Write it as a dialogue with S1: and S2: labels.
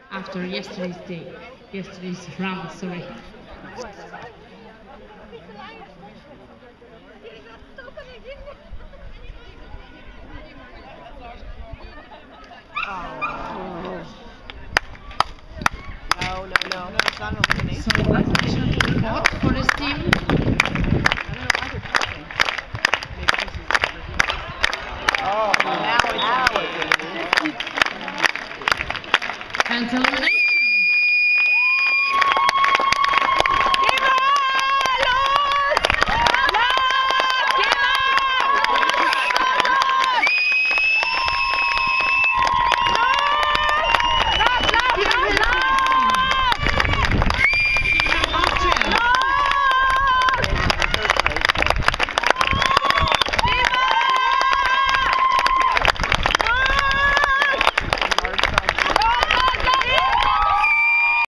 S1: after yesterday's round, sorry.
S2: No, it's not an elimination.
S1: So last action to be fought for this team.
S2: I don't know why they're talking. Maybe this is now it's
S1: And eliminate.